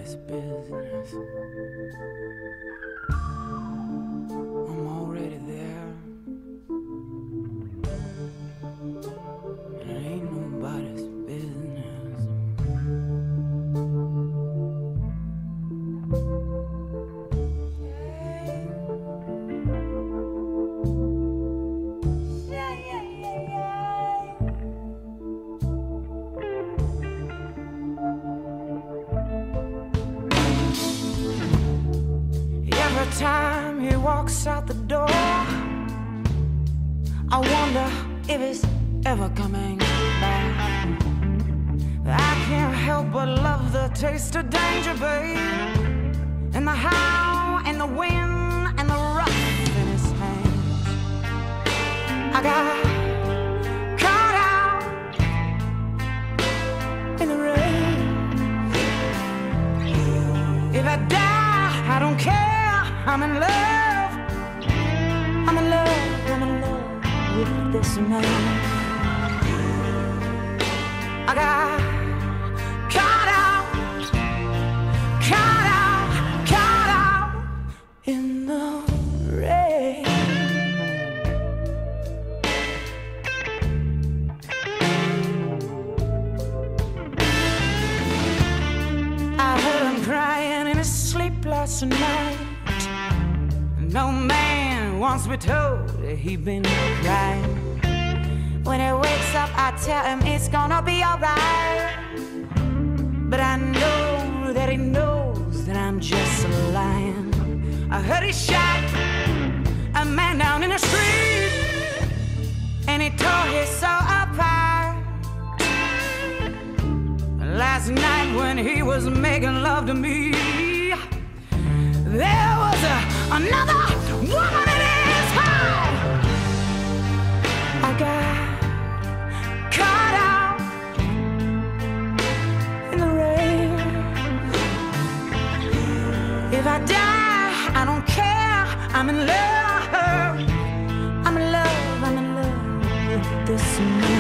nobody's business. I'm already there, and it ain't nobody's business. Every time he walks out the door, I wonder if he's ever coming back. I can't help but love the taste of danger, babe, and the how and the wind and the rough in his hands. I got caught out in the rain. If I die, I don't care. I'm in love, I'm in love, I'm in love with this man. I got caught out in the rain. I heard him crying in his sleep last night. No man wants to be told that he been crying. When he wakes up, I tell him it's gonna be alright. But I know that he knows that I'm just lying. I heard he shot a man down in the street, and he tore his soul apart. Last night when he was making love to me, there was another woman in his heart. I got caught out in the rain. If I die, I don't care. I'm in love. I'm in love. I'm in love with this man.